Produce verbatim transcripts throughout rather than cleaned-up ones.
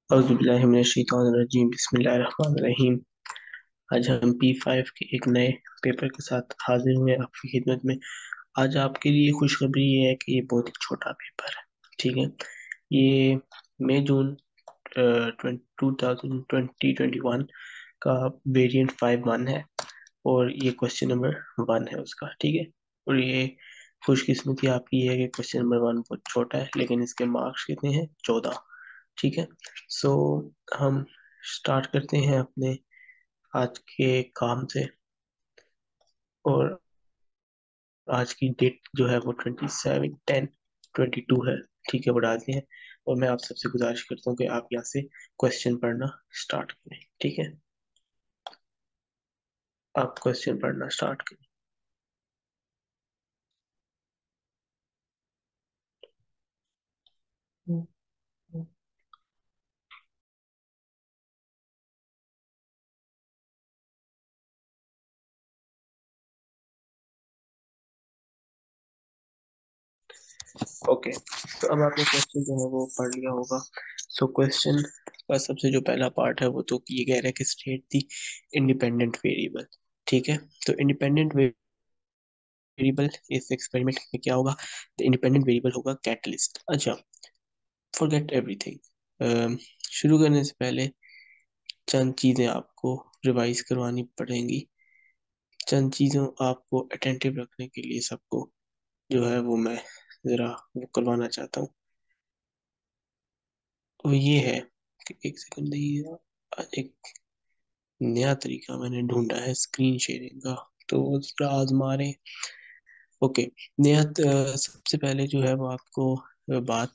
औज़ुबिल्लाहिमिनश्शैतानिर्रजीम बिस्मिल्लाहिर्रहमानिर्रहीम। आज हम पी फाइव के एक नए पेपर के साथ हाजिर हुए हैं आपकी खिदमत में। आज आपके लिए खुशखबरी ये है कि ये बहुत ही छोटा पेपर है। ठीक है, ये May June two thousand twenty twenty one का वेरिएंट फाइव वन है और ये क्वेश्चन नंबर वन है उसका। ठीक है, और ये खुशकिस्मती आपकी है कि क्वेश्चन नंबर वन बहुत छोटा है, लेकिन इसके मार्क्स कितने हैं? चौदह। ठीक है, सो हम स्टार्ट करते हैं अपने आज के काम से। और आज की डेट जो है वो twenty seven ten twenty two है। ठीक है, बढ़ाते हैं। और मैं आप सबसे गुजारिश करता हूँ कि आप यहाँ से क्वेश्चन पढ़ना स्टार्ट करें। ठीक है, आप क्वेश्चन पढ़ना स्टार्ट करें। ओके, तो अब आपने क्वेश्चन जो है वो पढ़ लिया होगा। सो क्वेश्चन का सबसे जो पहला पार्ट है वो तो ये कह रहा है कि स्टेट दी इंडिपेंडेंट वेरिएबल। ठीक है, तो इंडिपेंडेंट वेरिएबल इस एक्सपेरिमेंट में क्या होगा? द इंडिपेंडेंट वेरिएबल होगा कैटलिस्ट। अच्छा, फॉरगेट एवरीथिंग। शुरू करने से पहले चंद चीजें आपको रिवाइज करवानी पड़ेंगी। चंद चीजों आपको अटेंटिव रखने के लिए सबको जो है वो मैं जरा वो करवाना चाहता हूँ। वो ये है कि एक सेकंड ये एक नया तरीका मैंने ढूंढा है स्क्रीन शेयरिंग का, तो वो जरा आजमा रहे हैं। ओके, नया अ, सबसे पहले जो है वो आपको अ, बात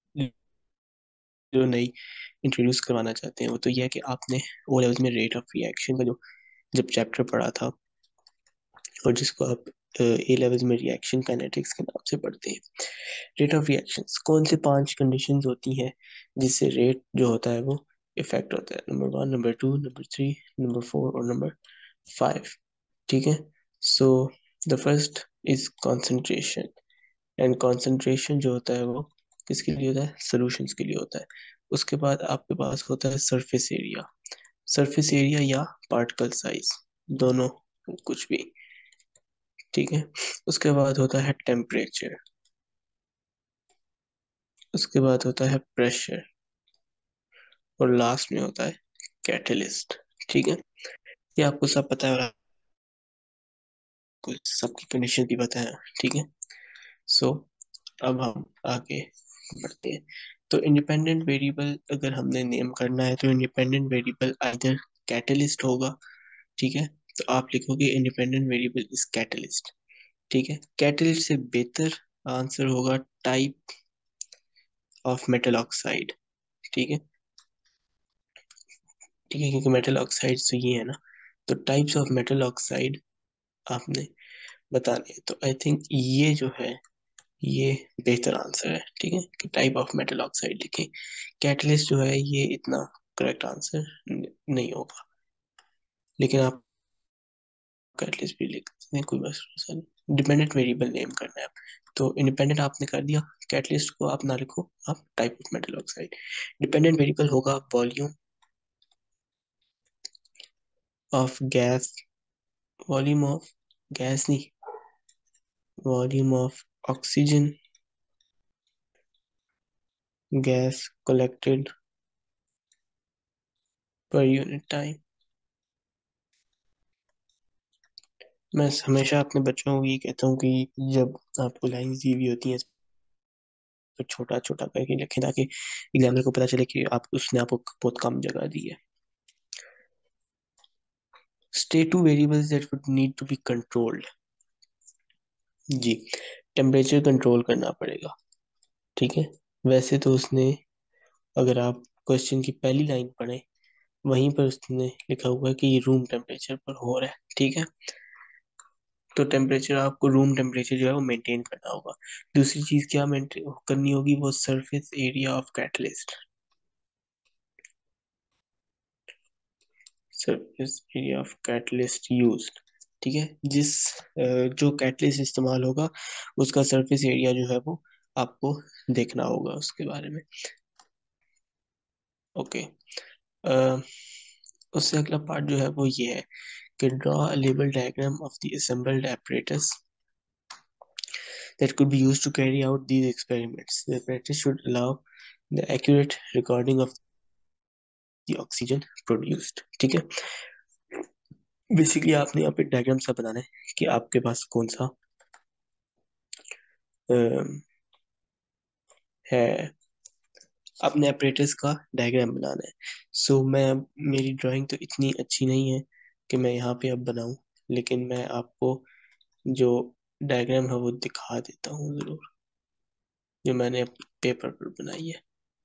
जो नई इंट्रोड्यूस करवाना चाहते हैं वो तो यह है कि आपने ओ लेवल्स में रेट ऑफ रिएक्शन का जो जब चैप्टर पढ़ा था, और जिसको आप ए लेवल्स में रिएक्शन काइनेटिक्स के नाम से पढ़ते हैं। रेट ऑफ रिएक्शंस कौन से पांच कंडीशंस होती हैं जिससे रेट जो होता है वो इफेक्ट होता है? Number one, number two, number three, number four और नंबर फाइव। ठीक है, so the first is concentration. And concentration जो होता है वो किसके लिए होता है? सॉल्यूशंस के लिए होता है। उसके बाद आपके पास होता है सरफेस एरिया। सरफेस एरिया या पार्टिकल साइज, दोनों, कुछ भी। ठीक है, उसके बाद होता है टेम्परेचर। उसके बाद होता है प्रेशर। और लास्ट में होता है कैटलिस्ट। ठीक है, ये आपको सब पता है और आपको सबकी कंडीशन भी पता है। ठीक है, सो अब हम आगे बढ़ते हैं। तो इंडिपेंडेंट वेरिएबल अगर हमने नेम करना है तो इंडिपेंडेंट वेरिएबल आइदर कैटलिस्ट होगा। ठीक है, तो आप लिखोगे इंडिपेंडेंट वेरिएबल इज कैटलिस्ट। ठीक है, कैटलिस्ट से बेहतर आंसर होगा टाइप ऑफ मेटल ऑक्साइड। ठीक है, ठीक है, क्योंकि मेटल ऑक्साइड तो ये है ना, तो टाइप्स ऑफ मेटल ऑक्साइड आपने बताने हैं। तो आई थिंक ये जो है ये बेहतर आंसर है। ठीक है, कि टाइप ऑफ मेटल ऑक्साइड लिखें। कैटलिस्ट जो है ये इतना करेक्ट आंसर नहीं होगा, लेकिन आप कैटलिस्ट भी लिख सकते हैं, कोई बस डिपेंडेंट वेरिएबल नेम करना है। तो इंडिपेंडेंट आपने कर दिया, कैटलिस्ट को आप ना लिखो, आप type of metal oxide. Dependent variable होगा volume of gas. Volume of gas नहीं, volume of oxygen gas collected per unit time. मैं हमेशा अपने बच्चों को ये कहता हूँ कि जब आपको लाइंस दी हुई होती हैं तो छोटा छोटा करके लिखें, ताकि एग्जामिनर को पता चले कि आप उसने आपको बहुत कम जगह दी है। State two variables that would need to be controlled. जी, टेम्परेचर कंट्रोल करना पड़ेगा। ठीक है, वैसे तो उसने, अगर आप क्वेश्चन की पहली लाइन पढ़ें, वहीं पर उसने लिखा हुआ है कि ये रूम टेम्परेचर पर हो रहा है। ठीक है, तो टेम्परेचर आपको रूम टेम्परेचर जो है वो मेंटेन करना होगा। दूसरी चीज क्या मेंटेन करनी होगी? वो surface area of catalyst. Surface area of catalyst used. ठीक है, जिस अ, जो कैटलिस्ट इस्तेमाल होगा उसका सरफेस एरिया जो है वो आपको देखना होगा उसके बारे में। ओके। उससे अगला पार्ट जो है वो ये है कि draw a label diagram of the assembled apparatus that could be used to carry out these experiments. The apparatus should allow the accurate recording of the oxygen produced. ठीक है, बेसिकली आपने यहाँ पे डायग्राम सा बनाना है कि आपके पास कौन सा अम, है, अपने apparatus का डायग्राम बनाना है। सो so, मैं मेरी ड्राइंग तो इतनी अच्छी नहीं है कि मैं यहाँ पे अब बनाऊं, लेकिन मैं आपको जो डायग्राम है वो दिखा देता हूँ जरूर, जो मैंने पेपर पर बनाई है।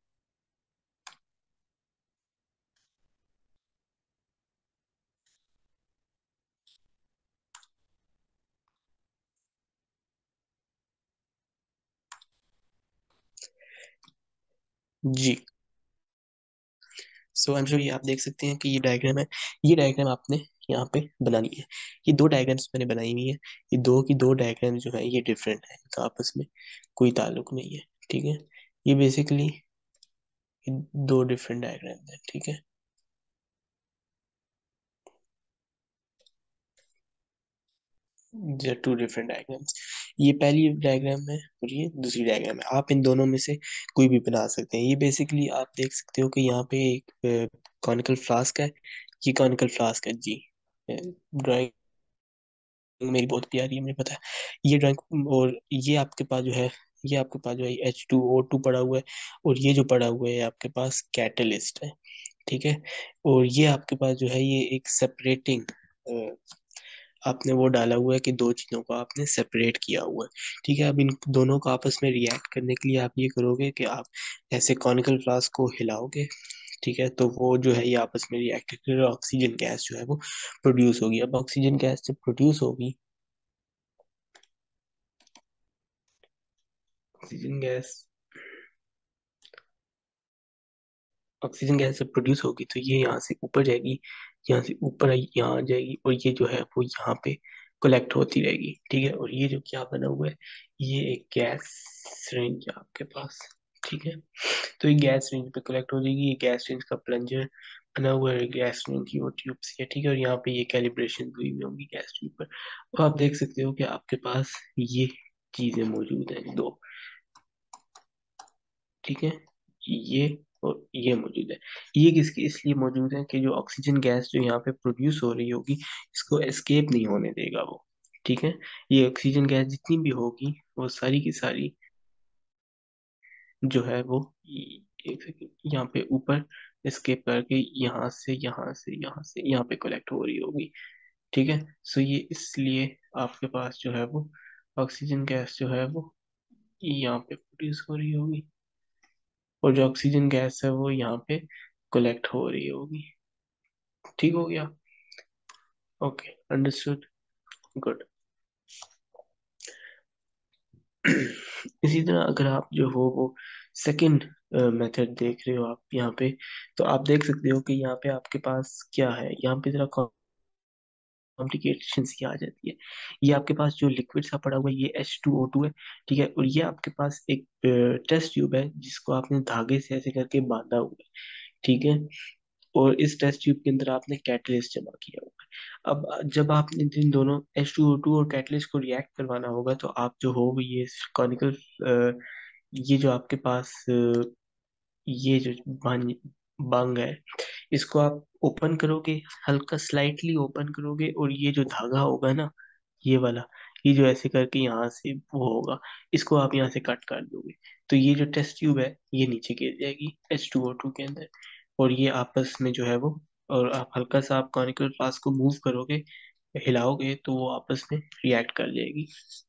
जी, सो आई एम श्योर ये आप देख सकते हैं कि ये डायग्राम है। ये डायग्राम आपने यहाँ पे बनानी है। ये दो डायग्राम्स मैंने बनाई हुई है। ये दो की दो डायग्राम जो है ये डिफरेंट है, इनका आपस में कोई ताल्लुक नहीं है। ठीक है, ये बेसिकली दो डिफरेंट डायग्राम है। ठीक है, टू डिफरेंट डायग्राम्स। ये पहली डायग्राम है और ये दूसरी डायग्राम है। आप इन दोनों में से कोई भी बना सकते हैं। ये बेसिकली आप देख सकते हो कि यहाँ पे एक कॉनिकल फ्लास्क है। ये कॉनिकल फ्लास्क है जी। ड्राइंग मेरी बहुत प्यारी है, मुझे पता है। ये ड्राइंग, और ये आपके पास जो है, ये आपके पास जो है एच टू ओ टू पड़ा हुआ है, और ये जो पड़ा हुआ है आपके पास कैटलिस्ट है। ठीक है, और ये आपके पास जो है ये एक सेपरेटिंग, आपने वो डाला हुआ है कि दो चीजों को आपने सेपरेट किया हुआ है। ठीक है, अब इन दोनों को आपस में रिएक्ट करने के लिए आप ये करोगे कि आप ऐसे कॉनिकल फ्लास्क को हिलाओगे। ठीक है, तो वो जो है ये आपस में रिएक्ट करके ऑक्सीजन गैस जो है वो प्रोड्यूस होगी। अब ऑक्सीजन गैस जब प्रोड्यूस होगी, ऑक्सीजन गैस ऑक्सीजन गैस जब प्रोड्यूस होगी तो ये यहाँ से ऊपर जाएगी, यहाँ से ऊपर आई यहाँ आ जाएगी, और ये जो है वो यहाँ पे कलेक्ट होती रहेगी। ठीक है, और ये जो क्या बना हुआ है, ये एक गैस सिरिंज है आपके पास। ठीक है, तो ये गैस रेंज पे कलेक्ट हो जाएगी। ये गैस रेंज का प्लंजर बना हुआ है, गैस रेंज की वो ट्यूब से है। ठीक है, और यहाँ पे ये कैलिब्रेशन हुई हुई होंगी गैस ट्यूब पर। तो आप देख सकते हो कि आपके पास ये चीजें मौजूद हैं दो। ठीक है, ये और ये मौजूद है। ये किसकी इसलिए मौजूद है कि जो ऑक्सीजन गैस जो यहाँ पे प्रोड्यूस हो रही होगी, इसको एस्केप नहीं होने देगा वो। ठीक है, ये ऑक्सीजन गैस जितनी भी होगी वो सारी की सारी जो है वो य- एक सेकंड यहाँ पे ऊपर एस्केप करके यहाँ से यहाँ से यहाँ से यहाँ पे कलेक्ट हो रही होगी। ठीक है, सो ये इसलिए आपके पास जो है वो ऑक्सीजन गैस जो है वो यहाँ पे प्रोड्यूस हो रही होगी, और जो ऑक्सीजन गैस है वो यहाँ पे कलेक्ट हो रही होगी। ठीक हो गया? Okay, understood, good. इसी तरह अगर आप जो हो वो सेकंड मेथड देख रहे हो आप यहाँ पे, तो आप देख सकते हो कि यहाँ पे आपके पास क्या है। यहाँ पे जरा कॉम्प्लिकेशंस की आ जाती है। ये आपके पास जो लिक्विड सा पड़ा हुआ है ये एच टू ओ टू है। ठीक है, और ये आपके पास एक टेस्ट ट्यूब है जिसको आपने धागे से ऐसे करके बांधा हुआ है। ठीक है, और इस टेस्ट ट्यूब के अंदर आपने कैटलिस्ट जमा किया हुआ है। अब जब आपने इन दोनों एच टू ओ टू और कैटलिस्ट को रिएक्ट करवाना होगा, तो आप जो हो ये कॉनिकल, ये जो आपके पास अ, ये जो बंग बंग है, इसको आप ओपन करोगे, हल्का स्लाइटली ओपन करोगे, और ये जो धागा होगा ना, ये वाला, ये जो ऐसे करके यहाँ से वो होगा, इसको आप यहाँ से कट कर दोगे, तो ये जो टेस्ट ट्यूब है ये नीचे गिर जाएगी एच टू ओ टू के अंदर, और ये आपस में जो है वो, और आप हल्का सा आप कॉनिकल फ्लास्क को मूव करोगे, हिलाओगे, तो वो आपस में रिएक्ट कर जाएगी।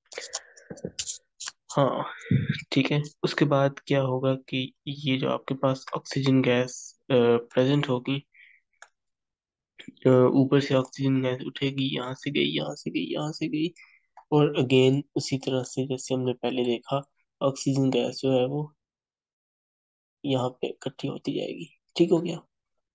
हाँ, ठीक है, उसके बाद क्या होगा कि ये जो आपके पास ऑक्सीजन गैस प्रेजेंट होगी, अ, ऊपर से ऑक्सीजन गैस उठेगी, यहाँ से गई, यहाँ से गई, यहाँ से गई, और अगेन उसी तरह से जैसे हमने पहले देखा, ऑक्सीजन गैस जो है वो यहाँ पे इकट्ठी होती जाएगी। ठीक हो गया?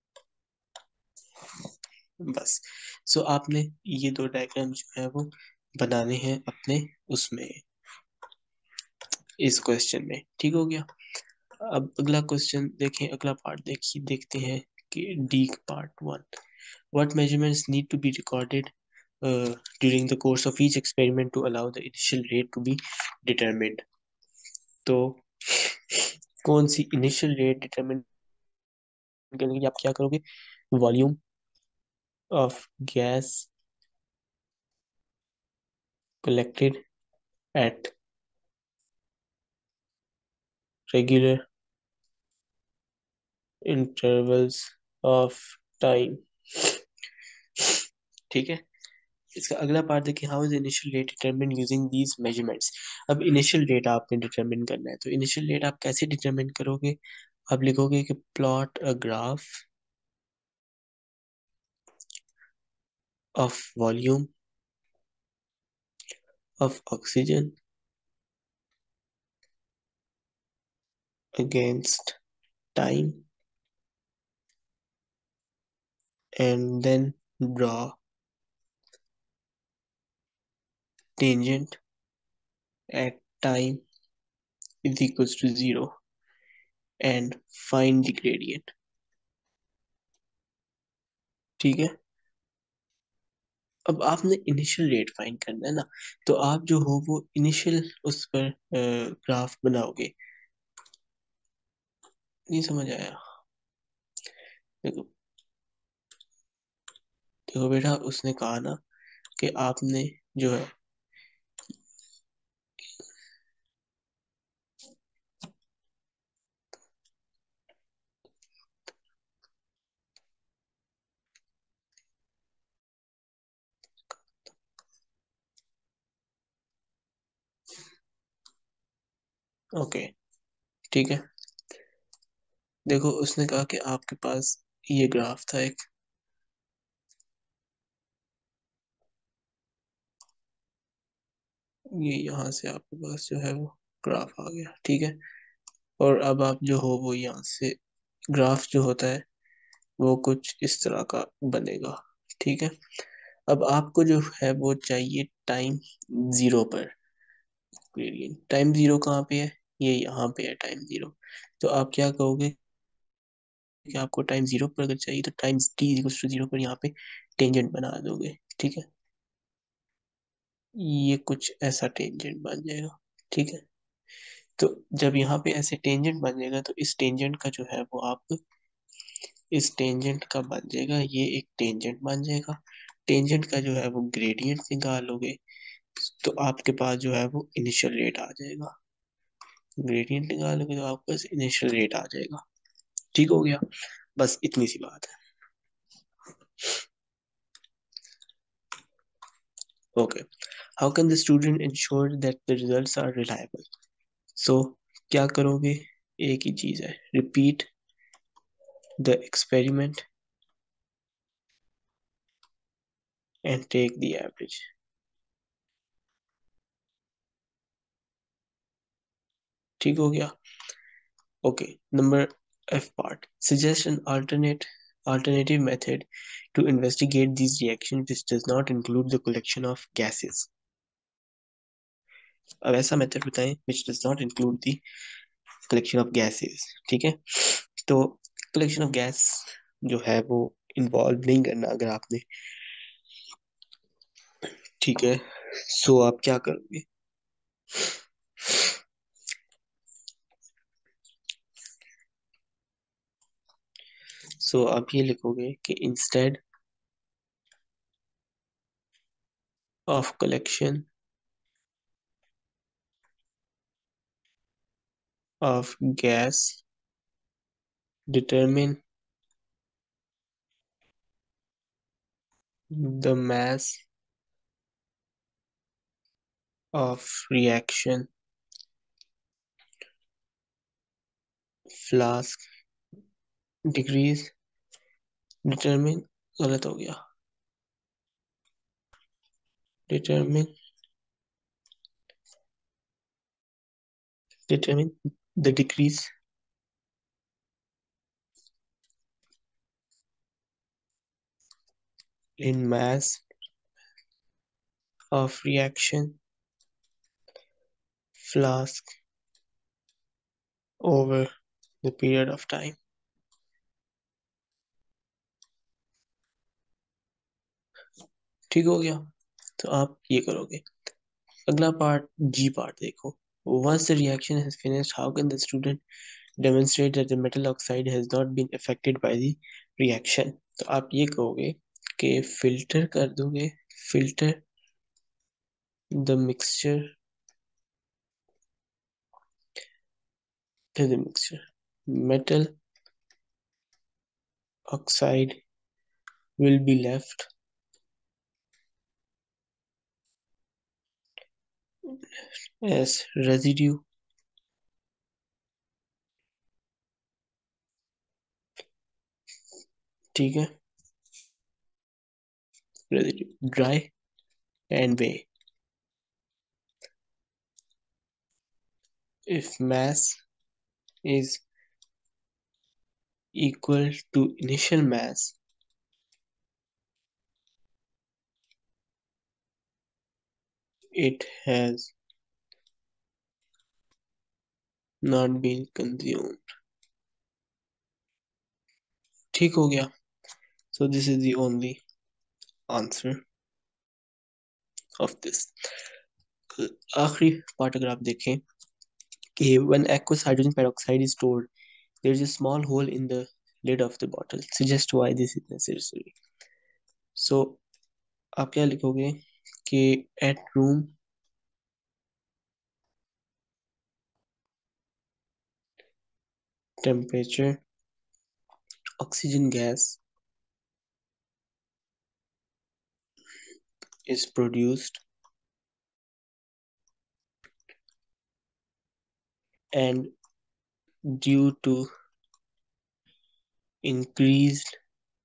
बस, सो आपने ये दो डायग्राम जो है वो बनाने हैं अपने उसमें, इस क्वेश्चन में। ठीक हो गया? अब अगला क्वेश्चन देखें, अगला पार्ट देखिए, देखते हैं कि D part one, what measurements need to be recorded during the course of each experiment to allow the initial rate to be determined. तो कौन सी इनिशियल रेट डिटरमिन करने के लिए आप क्या करोगे, volume of gas collected at regular intervals of time। ठीक है, इसका अगला पार्ट देखिए, how is initial rate determine using these measurements. अब इनिशियल रेट आपने डिटरमिन करना है, तो इनिशियल रेट आप कैसे डिटरमिन करोगे, आप लिखोगे कि plot a graph of volume of oxygen against time and then draw tangent at time is equals to zero and find the gradient। ठीक है, अब आपने इनिशियल रेट फाइंड करना है ना, तो आप जो हो वो इनिशियल उस पर ग्राफ बनाओगे। नहीं समझ आया? देखो, देखो बेटा, उसने कहा ना कि आपने जो है, ओके ठीक है, देखो उसने कहा कि आपके पास ये ग्राफ था एक, ये यहाँ से आपके पास जो है वो ग्राफ आ गया। ठीक है, और अब आप जो हो वो यहाँ से ग्राफ जो होता है वो कुछ इस तरह का बनेगा। ठीक है, अब आपको जो है वो चाहिए टाइम जीरो पर ग्रेडियंट। टाइम जीरो कहाँ पे है, ये यहाँ पे है टाइम जीरो। तो आप क्या कहोगे कि आपको टाइम जीरो पर अगर चाहिए तो time T equals to zero पर यहाँ पे टेंजेंट बना दोगे। ठीक है, ये कुछ ऐसा टेंजेंट बन जाएगा। ठीक है, तो जब यहाँ पे ऐसे टेंजेंट बन जाएगा तो इस टेंजेंट का जो है वो आप इस टेंजेंट का बन जाएगा, ये एक टेंजेंट बन जाएगा। टेंजेंट का जो है वो ग्रेडियंट निकालोगे तो आपके पास जो है वो इनिशियल रेट आ जाएगा। ग्रेडियंट निकालोगे तो आपके पास इनिशियल रेट आ जाएगा। ठीक हो गया, बस इतनी सी बात है। Okay, how can the student ensure that the results are reliable. So क्या करोगे, एक ही चीज है, repeat the experiment and take the average. ठीक हो गया, okay. Number F part, suggest an alternate alternative method to investigate these reactions which does not include the collection of gases। अब ऐसा मेथड बताएं which does not include the collection of gases। ठीक है, तो collection of gas जो है वो involve नहीं करना अगर आपने। ठीक है, सो आप क्या करोगे, सो आप ये लिखोगे कि instead of collection of gas determine the mass of reaction flask decrease determine, गलत हो गया, determine determine the decrease in mass of reaction flask over the period of time. ठीक हो गया? तो आप ये करोगे। अगला पार्ट, जी पार्ट देखो। Once the reaction has finished, how can the student demonstrate that the metal oxide has not been affected by the reaction? तो आप ये कहोगे कि फिल्टर कर दोगे, filter the mixture to the mixture. Metal oxide will be left as residue, ठीक है, residue, dry and weigh. If mass is equal to initial mass, it has not been consumed. ठीक हो गया? So this is the only answer of this. आखिरी part अगर आप देखें कि when aqueous hydrogen peroxide is stored, there is a small hole in the lid of the bottle. Suggest why this is necessary. So आप क्या लिखोगे कि at room temperature, oxygen gas is produced and due to increased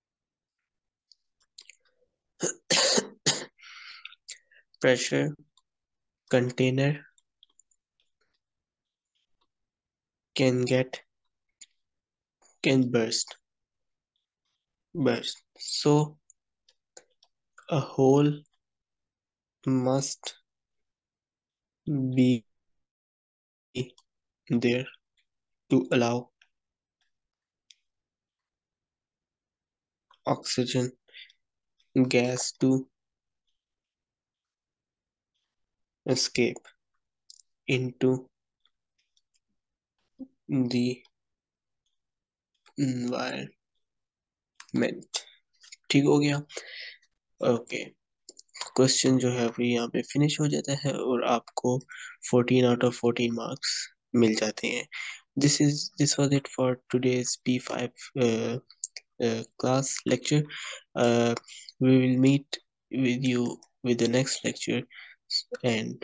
pressure, container can get can burst burst. So a hole must be there to allow oxygen gas to escape into the environment. ठीक हो गया? Okay, question जो है वो यहाँ पे finish हो जाता है और आपको fourteen out of fourteen marks मिल जाते हैं. This is this was it for today's P five class lecture. uh, we will meet with you with the next lecture, and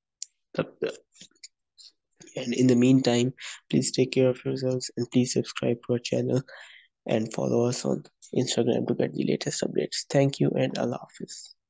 and in the meantime, please take care of yourselves and please subscribe to our channel and follow us on Instagram to get the latest updates. Thank you and Allah Hafiz.